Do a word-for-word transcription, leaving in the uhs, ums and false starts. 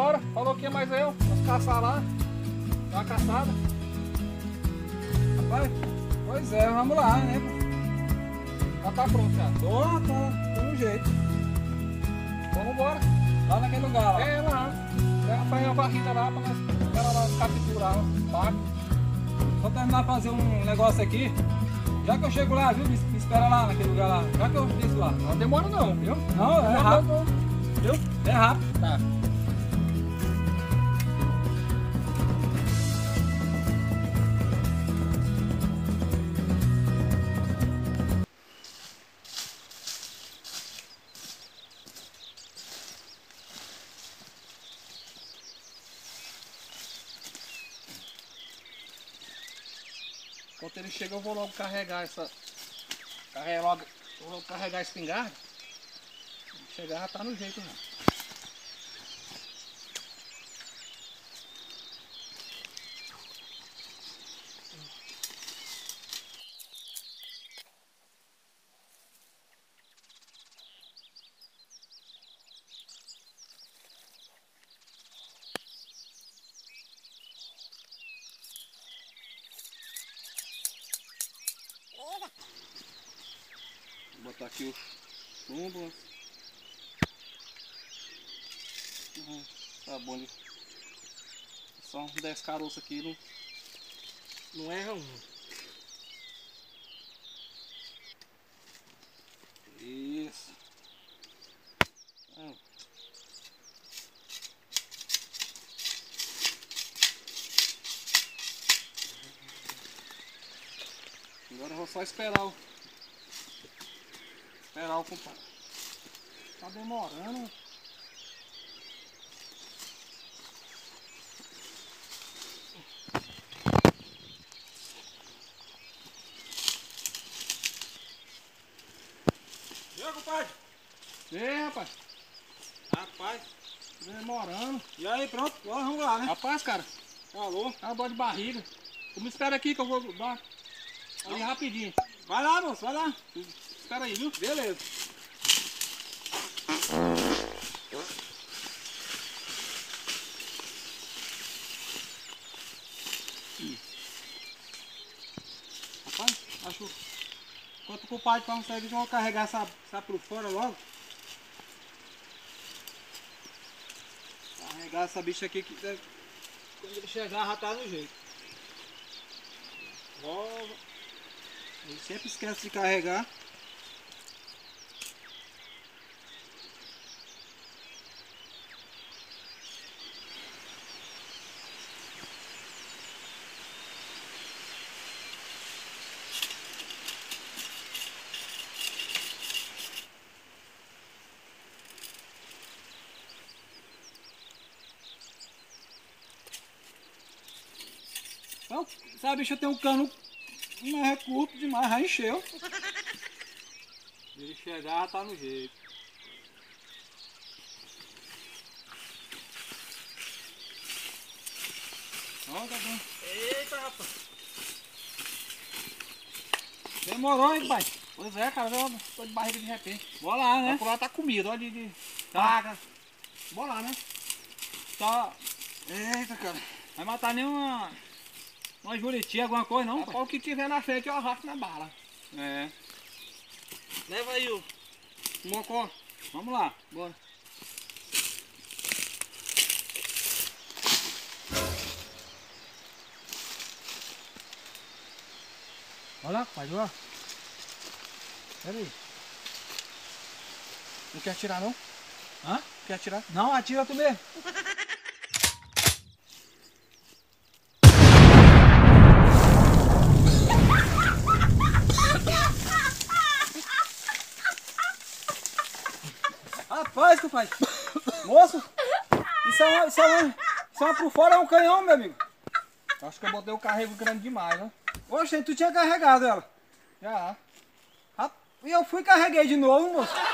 embora. Falou que ia mais eu. Vamos caçar lá. Dar uma caçada. Rapaz, pois é, vamos lá, né? Já tá pronto já. Tô, tá, tô no jeito. Vamos embora. Lá naquele lugar lá. É lá. Pega fazer uma barriga lá pra nós, pra nós capturar o pago. Só terminar de fazer um negócio aqui. Já que eu chego lá, viu? Me me espera lá naquele lugar lá. Já que eu desço lá. Não demora não, viu? Não, é Demora rápido. não. Viu? É rápido. Tá. Enquanto ele chega, eu vou logo carregar essa. Carregar logo. Vou logo carregar a espingarda. Quando chegar já tá no jeito já. Vou botar aqui o chumbo. Uhum, tá bom de... Só uns dez caroços aqui, não, não erra um. Isso. Hum. Agora eu vou só esperar o... Esperar o compadre. Tá demorando. E aí, compadre? E aí, rapaz? Rapaz. Tá demorando. E aí, pronto? Agora vamos lá, né? Rapaz, cara. Falou. Tá uma dor de barriga. Tu me espera aqui que eu vou dar ali rapidinho. Vai lá, moço, vai lá. Espera aí, viu? Beleza. Rapaz, acho... Enquanto o compadre para não sair, vamos carregar essa, essa por fora logo. Carregar essa bicha aqui que deve... Quando ele chegar já tá no jeito. Logo. Ele sempre esquece de carregar. Então, essa bicha tem um cano, não é curto demais, já encheu. Ele chegar já tá no jeito. Ó, tá bom. Eita, rapaz. Demorou, hein, pai? Pois é, cara, eu tô de barriga de repente. Bora lá, Né? né? Por lá tá comida, ó, de, de Tá. vaga. Bora lá, né? Tá. Eita, cara. Vai matar nenhuma. Uma juriti, alguma coisa não, pai? Rapaz, o que tiver na frente eu arrasto na bala. É. Leva aí o mocó. Vamos lá. Bora. Olha lá, pai, olha lá. Pera aí. Não quer atirar não? Hã? Quer atirar? Não, atira tu mesmo. Rapaz, compadre. Moço, isso é uma, isso é uma, isso é uma por fora, é um canhão, meu amigo. Acho que eu botei o carrego grande demais, né? Oxe, tu tinha carregado ela. Já. E eu fui e carreguei de novo, moço.